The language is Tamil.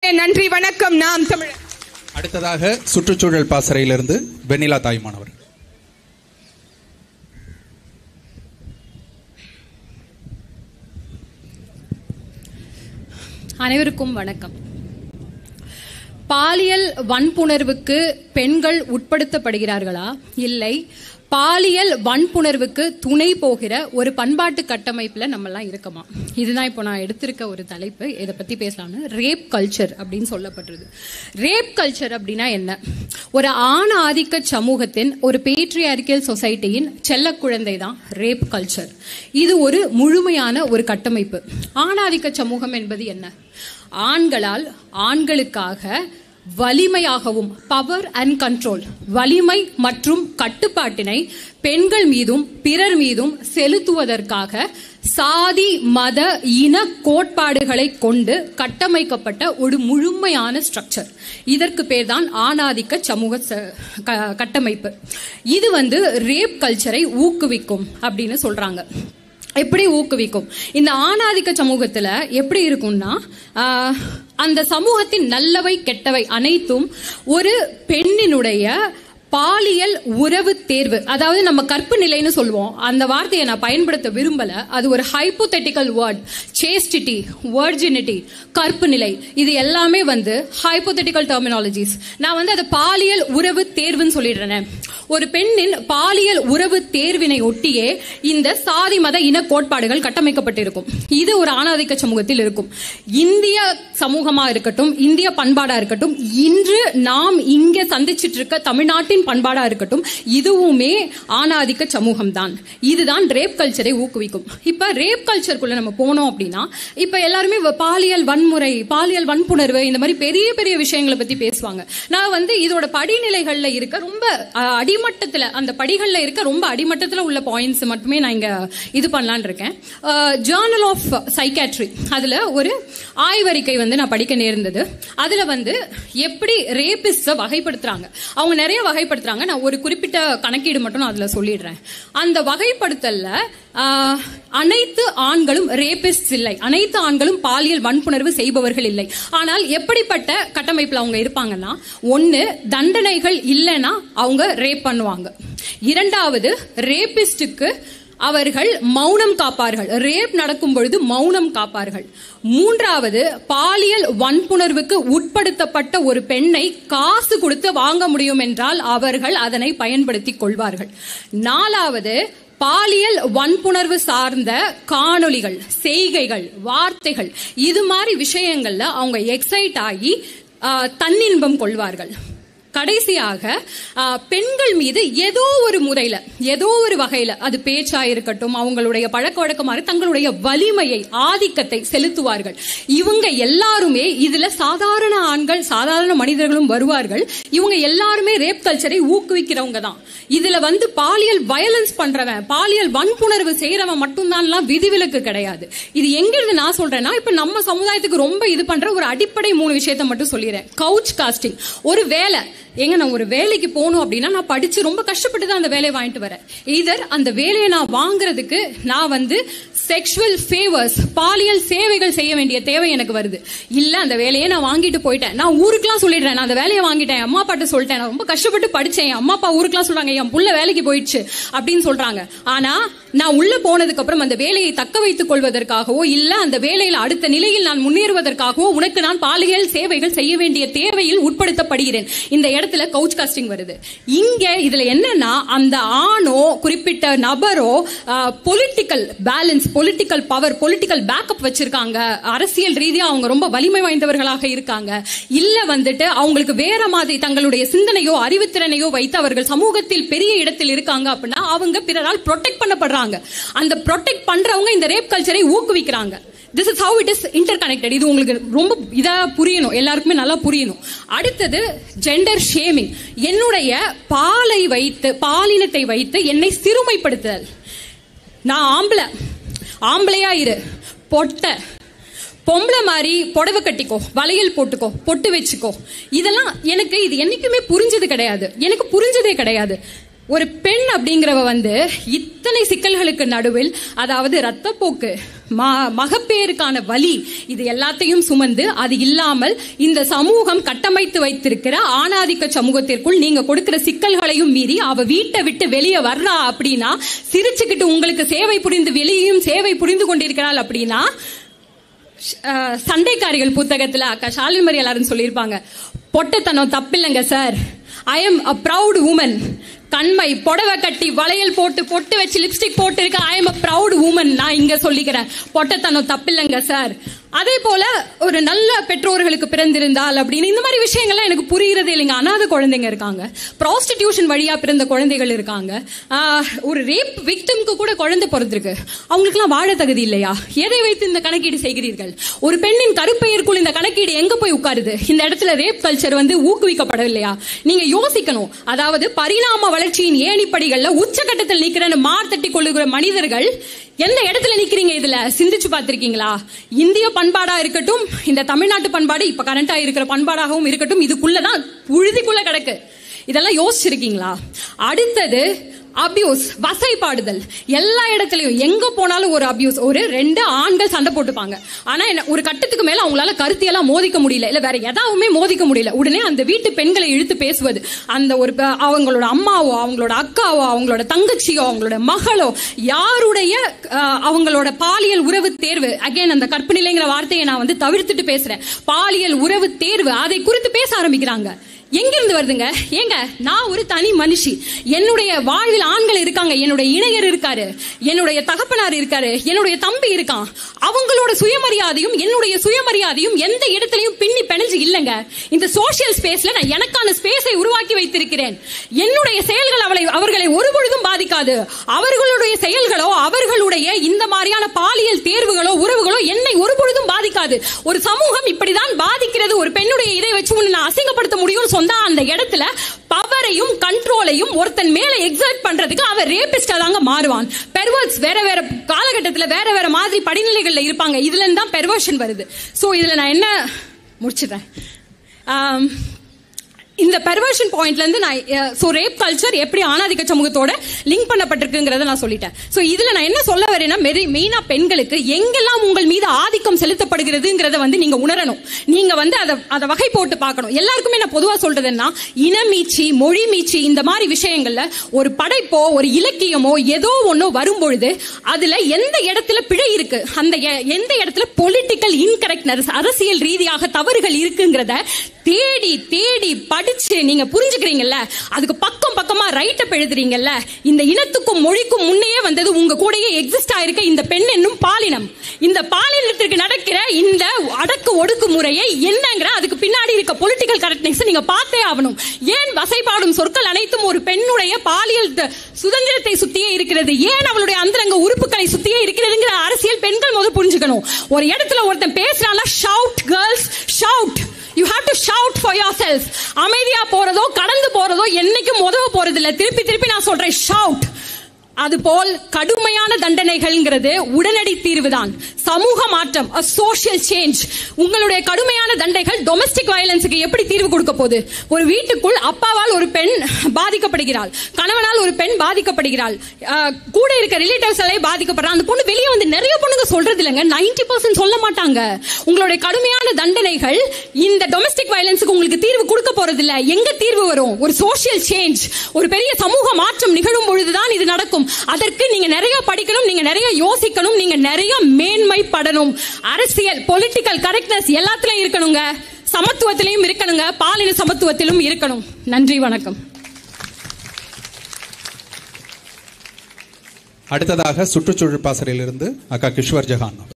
நன்றி, வணக்கம். நாம் தமிழர். அடுத்ததாக சுற்றுச்சூழல் பாசறையிலிருந்து வெண்ணிலா தாய்மானவர். அனைவருக்கும் வணக்கம். பாலியல் வன்புணர்வுக்கு பெண்கள் உட்படுத்தப்படுகிறார்களா, இல்லை பாலியல் வன்புணர்வுக்கு துணை போகிற ஒரு பண்பாட்டு கட்டமைப்புல நம்ம எல்லாம் இருக்கமா? இதுதான் இப்போ நான் எடுத்திருக்க ஒரு தலைப்பு. இதை பத்தி பேசலாம்னு ரேப் கல்ச்சர் அப்படின்னு சொல்லப்படுறது. ரேப் கல்ச்சர் அப்படின்னா என்ன? ஒரு ஆண் ஆதிக்க சமூகத்தின், ஒரு பேட்ரியார்க்கியல் சொசைட்டியின் செல்ல குழந்தை தான் ரேப் கல்ச்சர். இது ஒரு முழுமையான ஒரு கட்டமைப்பு. ஆணாதிக்க சமூகம் என்பது என்ன? ஆண்களால் ஆண்களுக்காக வலிமையாகவும், பவர் அண்ட் கண்ட்ரோல், வலிமை மற்றும் கட்டுப்பாட்டினை பெண்கள் மீதும் பிறர் மீதும் செலுத்துவதற்காக சாதி மத இன கோட்பாடுகளை கொண்டு கட்டமைக்கப்பட்ட ஒரு முழுமையான ஸ்ட்ரக்சர். இதற்கு பேர் தான் ஆணாதிக்க சமூக கட்டமைப்பு. இது ரேப் கல்ச்சரை ஊக்குவிக்கும் அப்படின்னு சொல்றாங்க. எப்படி ஊக்குவிக்கும்? இந்த ஆணாதிக்க சமூகத்துல எப்படி இருக்கும்னா, அந்த சமூகத்தின் நல்லவை கெட்டவை அனைத்தும் ஒரு பெண்ணினுடைய பாலியல் உறவு தேர்வு, அதாவது நம்ம கற்பு நிலைன்னு சொல்லுவோம். அந்த வார்த்தையை நான் பயன்படுத்த விரும்பல. அது ஒரு ஹைப்போதெட்டிக்கல் வேர்ட். சேஸ்டிட்டி, வர்ஜினிட்டி, கற்பு நிலை, இது எல்லாமே ஹைப்போதெட்டிக்கல் டெர்மினாலஜிஸ். நான் அதை பாலியல் உறவு தேர்வுன்னு சொல்லிடுறேன். ஒரு பெண்ணின் பாலியல் உறவு தேர்வினை ஒட்டியே இந்த சாதி மத இன கோட்பாடுகள் கட்டமைக்கப்பட்டிருக்கும். இது ஒரு ஆணாதிக்க சமூகத்தில் இருக்கும். இந்திய சமூகமா இருக்கட்டும், இந்திய பண்பாடா இருக்கட்டும், இன்று நாம் இங்க சந்திச்சிட்டு இருக்க தமிழ்நாட்டின் பண்பாடா இருக்கட்டும், இதுவுமே ஆணாதிக்க சமூகம் தான். இதுதான் ரேப் கல்ச்சரை ஊக்குவிக்கும். இப்ப ரேப் கல்ச்சருக்குள்ள நம்ம போனோம் அப்படின்னா, இப்ப எல்லாருமே பாலியல் வன்முறை, பாலியல் வன்புணர்வு, இந்த மாதிரி பெரிய பெரிய விஷயங்களை பத்தி பேசுவாங்க. நான் இதோட படிநிலைகள்ல இருக்க ரொம்ப அடிமட்டத்துல, அந்த படிகள்ல இருக்க ரொம்ப அடிமட்டத்துல உள்ள பாயிண்ட்ஸ் மட்டுமே நான் இங்க இது பண்ணலான் இருக்கேன். ஜேர்னல் ஆஃப் சைக்காட்ரி, அதுல ஒரு ஆய்வறிக்கை நான் படிக்க நேர்ந்தது. அதுல எப்படி ரேபிஸ்ட வகைப்படுத்துறாங்க. அவங்க நிறைய வகைப்படுத்துறாங்க. நான் ஒரு குறிப்பிட்ட கணக்கீடு மட்டும் நான் அதுல சொல்லிடுறேன். அந்த வகைப்படுத்தல்ல அனைத்து ஆண்களும் ரேபிஸ்ட் இல்லை, அனைத்து ஆண்களும் பாலியல் வன்புணர்வு செய்பவர்கள் இல்லை. ஆனால் எப்படிப்பட்ட கட்டமைப்புல அவங்க இருப்பாங்கன்னா, ஒன்னு தண்டனைகள் இல்லைன்னா அவங்க ரேப் பண்ணுவாங்க. இரண்டாவது, ரேபிஸ்டுக்கு அவர்கள் மௌனம் காப்பார்கள், ரேப் நடக்கும் பொழுது மௌனம் காப்பார்கள். மூன்றாவது, பாலியல் வன்புணர்வுக்கு உட்படுத்தப்பட்ட ஒரு பெண்ணை காசு கொடுத்து வாங்க முடியும் என்றால் அவர்கள் அதனை பயன்படுத்திக் கொள்வார்கள். நாலாவது, பாலியல் வன்புணர்வு சார்ந்த காணொளிகள், செய்கைகள், வார்த்தைகள், இது மாதிரி விஷயங்கள்ல அவங்க எக்ஸைட் ஆகி தன்னின்பம் கொள்வார்கள். கடைசியாக பெண்கள் மீது ஏதோ ஒரு முறையில, ஏதோ ஒரு வகையில, அது பேச்சா இருக்கட்டும், அவங்களுடைய பழக்க வழக்கமாக தங்களுடைய வலிமையை, ஆதிக்கத்தை செலுத்துவார்கள். இவங்க எல்லாருமே இதுல சாதாரண ஆண்கள், சாதாரண மனிதர்களும் வருவார்கள். இவங்க எல்லாருமே ரேப் கல்ச்சரை ஊக்குவிக்கிறவங்க தான். இதுல பாலியல் வயலன்ஸ் பண்றவன், பாலியல் வன்புணர்வு செய்யறவன் மட்டும்தான் விதிவிலக்கு கிடையாது. இது எங்கிருந்து நான் சொல்றேன்னா, இப்ப நம்ம சமுதாயத்துக்கு ரொம்ப இது பண்ற ஒரு அடிப்படை 3 விஷயத்தை மட்டும் சொல்லிடுறேன். Couch casting. ஒரு வேலை, நான் ஒரு வேலைக்கு போகணும் அப்படின்னா நான் படிச்சு ரொம்ப கஷ்டப்பட்டு தான் அந்த வேலையை வாங்கிட்டு வரேன். இதர் அந்த வேலையை நான் வாங்குறதுக்கு நான் செக்ஷுவல் ஃபேவர்ஸ், பாலியல் சேவைகள் செய்ய வேண்டிய தேவை எனக்கு வருது. இல்ல அந்த வேலையை நான் வாங்கிட்டு போயிட்டேன், நான் ஊருக்குலாம் சொல்லிடுறேன், நான் அந்த வேலையை வாங்கிட்டேன், அம்மா அப்பாட்ட சொல்லிட்டேன், நான் ரொம்ப கஷ்டப்பட்டு படிச்சேன், அம்மா அப்பா ஊருக்குலாம் சொல்றாங்க என் புள்ள வேலைக்கு போயிடுச்சு அப்படின்னு சொல்றாங்க. ஆனா நான் உள்ள போனதுக்கு அப்புறம் அந்த வேலையை தக்க வைத்துக் கொள்வதற்காகவோ, இல்ல அந்த வேலையில் அடுத்த நிலையில் நான் முன்னேறுவதற்காகவோ உனக்கு நான் பாலியல் சேவைகள் செய்ய வேண்டிய தேவையில் உட்படுத்தப்படுகிறேன். இந்த இடத்துல கவுச் காஸ்டிங் வருது. இங்க இதுல என்னன்னா, அந்த ஆணோ குறிப்பிட்ட நபரோ political balance, political power, political backup வச்சிருக்காங்க, அரசியல் ரீதியா அவங்க ரொம்ப வலிமை வாய்ந்தவர்களாக இருக்காங்க, இல்ல அவங்களுக்கு வேற மாதிரி தங்களுடைய சிந்தனையோ அறிவுத்திறனையோ வைத்து அவர்கள் சமூகத்தில் பெரிய இடத்தில் இருக்காங்க அப்படின்னா அவங்க பிறரால் ப்ரொடெக்ட் பண்ணப்படுறாங்க. அந்த ப்ரொடெக்ட் பண்றவங்க இந்த ரேப் கல்ச்சரை ஊக்குவிக்கிறாங்க. This is how it is interconnected. இது உங்களுக்கு ரொம்ப இதா புரியணும், எல்லாருக்குமே நல்லா புரியணும். அடுத்தது ஜெண்டர் ஷேமிங். என்னுடைய பாலினத்தை வைத்து என்னை சிறுமைப்படுத்துதல். நான் ஆம்பளையா இரு, பொம்பளை மாதிரி புடவை கட்டிக்கோ, வளையல் போட்டுக்கோ, பொட்டு வச்சுக்கோ, இதெல்லாம் எனக்கு இது என்னைக்குமே புரிஞ்சது கிடையாது, எனக்கு புரிஞ்சதே கிடையாது. ஒரு பெண் அப்படிங்கிறவ இத்தனை சிக்கல்களுக்கு நடுவில், அதாவது ரத்தப்போக்கு, மகப்பேறுக்கான வலி, இது எல்லாத்தையும் சுமந்து அது இல்லாமல் இந்த சமூகம் கட்டமைத்து வைத்திருக்கிற ஆணாதிக்க சமூகத்திற்குள் நீங்க கொடுக்கிற சிக்கல்களையும் மீறி அவ வீட்டை விட்டு வெளியே வர்றா அப்படின்னா, சிரிச்சுக்கிட்டு உங்களுக்கு சேவை புரிந்து வெளியும் சேவை புரிந்து கொண்டிருக்கிறாள் அப்படின்னா, சண்டைக்காரிகள் புத்தகத்துல அக்கா ஷாலினி மரி எல்லாரும் சொல்லியிருப்பாங்க, பொட்டத்தனம் தப்பில்லைங்க sir, I am a proud woman, கண்மை புடவை கட்டி வளையல் போட்டு பொட்டு வச்சு லிப்ஸ்டிக் போட்டு இருக்க I am a proud woman, நான் இங்க சொல்லிக்கிறேன், பொட்டத்தனம் தப்பில்லைங்க சார். அதே போல ஒரு நல்ல பெற்றோர்களுக்கு பிறந்திருந்தால் அப்படின்னு இந்த மாதிரி விஷயங்கள்லாம் எனக்கு புரிகிறது இல்லைங்க. அனாதை குழந்தைங்க இருக்காங்க, ப்ராஸ்டிடியூஷன் வழியா பிறந்த குழந்தைகள் இருக்காங்க, ஒரு ரேப் விக்டிம்க்கு கூட குழந்தை பிறந்திருக்கு, அவங்களுக்குலாம் வாழ தகுதி இல்லையா? எதை வைத்து இந்த கணக்கீடு செய்கிறீர்கள்? ஒரு பெண்ணின் கருப்பெயருக்குள் இந்த கணக்கீடு எங்க போய் உட்காருது? இந்த இடத்துல ரேப் கல்ச்சர் ஊக்குவிக்கப்படவில்லையா? நீங்க யோசிக்கணும். அதாவது பரிணாம வளர்ச்சியின் ஏணிப்படிகள்ல உச்சகட்டத்தில் நிக்கிறன்னு மார்த்தட்டி கொள்ளுகிற மனிதர்கள் எந்த இடத்துல நிக்கிறீங்க? இதுல சிந்திச்சு பார்த்திருக்கீங்களா? இந்திய பண்பாடா இருக்கட்டும், இந்த தமிழ்நாட்டு பண்பாடு இப்ப கரண்டா இருக்கிற பண்பாடாகவும் இருக்கட்டும், இதுக்குள்ளதான் புழுதிக்குள்ள கிடக்கு. இதெல்லாம் யோசிச்சிருக்கீங்களா? அடுத்தது அபியூஸ், வசைப்பாடுதல். எல்லா இடத்துலயும் எங்க போனாலும் ஒரு அபியூஸ். ஒரு 2 ஆண்கள் சண்டை போட்டுப்பாங்க, ஆனா ஒரு கட்டத்துக்கு மேல அவங்களால கருத்தியெல்லாம் மோதிக்க முடியல, இல்ல வேற எதாவுமே மோதிக்க முடியல. உடனே அந்த வீட்டு பெண்களை இழுத்து பேசுவது, அந்த ஒரு அவங்களோட அம்மாவோ அவங்களோட அக்காவோ அவங்களோட தங்கச்சியோ அவங்களோட மகளோ யாருடைய அவங்களோட பாலியல் உறவு தேர்வு, அகைன் அந்த கற்பனிலைங்கிற வார்த்தையை நான் தவிர்த்துட்டு பேசுறேன், பாலியல் உறவு தேர்வு, அதை குறித்து பேச ஆரம்பிக்கிறாங்க. எங்கிருந்து வருதுங்க? ஏங்க, நான் ஒரு தனி மனுஷி, என்னுடைய வாழ்வில் ஆண்கள் இருக்காங்க, என்னுடைய இணையர் இருக்காரு, என்னுடைய தகப்பனார் இருக்காரு, என்னுடைய தம்பி இருக்கான். அவங்களோட சுயமரியாதையும் என்னுடைய சுயமரியாதையும் எந்த இடத்துலயும் பின்னி பிணைஞ்சு இல்லங்க. இந்த சோசியல் ஸ்பேஸ்ல நான் எனக்கான ஸ்பேஸை உருவாக்கி வைத்திருக்கிறேன். என்னுடைய செயல்கள் அவர்களை ஒருபொழுதும் பாதிக்காது. அவர்களுடைய செயல்களோ அவர்களுடைய இந்த மாதிரியான பாலியல் தேர்வுகளோ உறவுகளோ என்னை ஒருபொழுதும் பாதிக்காது. ஒரு சமூகம் இப்படிதான் பாதிக்கிறது. ஒரு பெண்ணுடைய இதை வச்சு நான் அசிங்கப்படுத்த முடியும் சொன்னா அந்த இடத்துல பவரையும் கண்ட்ரோலையும் ஒருத்தன் மேல எக்ஸர்ட் பண்றதுக்கு அவர் ரேபிஸ்டா தாங்க மாறுவான். பெர்வர்ட்ஸ் வேற வேற காலகட்டத்தில் வேற வேற மாதிரி படிநிலைகள்ல இருப்பாங்க. இதுல இருந்து தான் பெர்வர்ஷன் வருது. சோ இதுல நான் என்ன முடிச்சிட்டேன், இந்த பெர்வர்ஷன் பாயிண்ட்ல இருந்து நான் ரேப் கல்ச்சர் எப்படி ஆணாதிக்க சமூகத்தோட லிங்க் பண்ணப்பட்டிருக்குங்கறத நான் சொல்லிட்டேன். சோ இதுல நான் என்ன சொல்ல வரேன்னா, மெயினா பெண்களுக்கு எங்கெல்லாம் உங்கள் மீது ஆதிக்கம் செலுத்தப்படுகிறதுங்கறத நீங்க உணரணும். நீங்க அதை வகை போட்டு பார்க்கணும். எல்லாருக்குமே நான் பொதுவா சொல்றதுன்னா, இனமீச்சி மொழி மீச்சி இந்த மாதிரி விஷயங்கள்ல ஒரு படைப்போ ஒரு இலக்கியமோ ஏதோ ஒன்னோ வரும்பொழுது அதுல எந்த இடத்துல பிழை இருக்கு, அந்த எந்த இடத்துல பொலிட்டிக்கல் இன்கரெக்ட்னஸ், அரசியல் ரீதியாக தவறுகள் இருக்குங்கிறத தேடி தேடி படிச்சு நீங்க புரிஞ்சுக்கிறீங்கல்ல, அதுக்கு பக்கம் பக்கமா ரைட் அப் எழுதுறீங்கல்ல. இந்த இனத்துக்கும் மொழிக்கும் முன்னையே வந்தது உங்க கூடயே எக்ஸிஸ்ட் ஆயிருக்க இந்த பெண் என்னும் பாலினம். இந்த பாலினத்திற்கு நடக்கிற இந்த அடக்கு ஒடுக்கு முறையை என்னங்கிற அதுக்கு பின்னாடி இருக்க பொலிட்டிக்கல் கரெக்ட்னஸ் நீங்க பார்த்தே ஆகணும். ஏன் வசைபாடும் சொற்கள் அனைத்தும் ஒரு பெண்ணுடைய பாலியல் சுதந்திரத்தை சுத்தியே இருக்கிறது, ஏன் அவளுடைய அந்தரங்க உறுப்புகளை சுத்தியே இருக்கிறதுங்கிற அரசியல் பெண்கள் முதல் புரிஞ்சுக்கணும். ஒரு இடத்துல ஒருத்தன் பேசுறானா, shout girls shout, you have to shout for yourself. அமைதியா போறதோ கடந்து போறதோ என்னைக்கும் உதவ போறது இல்ல. திருப்பி திருப்பி நான் சொல்றேன், ஷவுட். அதுபோல் கடுமையான தண்டனைகள்ங்கிறது உடனடி தீர்வுதான். சமூக மாற்றம், சோஷியல் சேஞ்ச். உங்களுடைய கடுமையான தண்டைகள் டொமஸ்டிக் வயலன்ஸுக்கு எப்படி தீர்வு கொடுக்க போகுது? ஒரு வீட்டுக்குள் அப்பாவால் ஒரு பெண் பாதிக்கப்படுகிறாள், கணவனால் ஒரு பெண் பாதிக்கப்படுகிறாள், கூட இருக்க ரிலேட்டிவ்ஸ் எல்லாம் பாதிக்கப்படுறாங்க. அந்த பொண்ணு வெளியே நிறைய பொண்ணுங்க சொல்றது இல்லைங்க, 90% சொல்ல மாட்டாங்க. உங்களுடைய கடுமையான தண்டனைகள் இந்த டொமஸ்டிக் வயலன்ஸுக்கு உங்களுக்கு தீர்வு கொடுக்க போறது இல்ல. எங்க தீர்வு வரும்? ஒரு சோஷியல் சேஞ்ச், ஒரு பெரிய சமூக மாற்றம் நிகழும் பொழுதுதான் இது நடக்கும். அதற்கு நீங்க நிறைய படிக்கணும், நீங்க நிறைய யோசிக்கணும், நீங்க நிறைய மேன்மைப்படணும். அரசியல் பொலிட்டிக்கல் கரெக்ட்னஸ் எல்லாத்துலயும் இருக்கணுங்க, சமத்துவத்திலையும் இருக்கணுங்க, பாலின சமத்துவத்திலும் இருக்கணும். நன்றி, வணக்கம். அடுத்ததாக சுற்றுச்சூழல் பாசறையிலிருந்து அக்கா கிஷ்வர் ஜஹான்.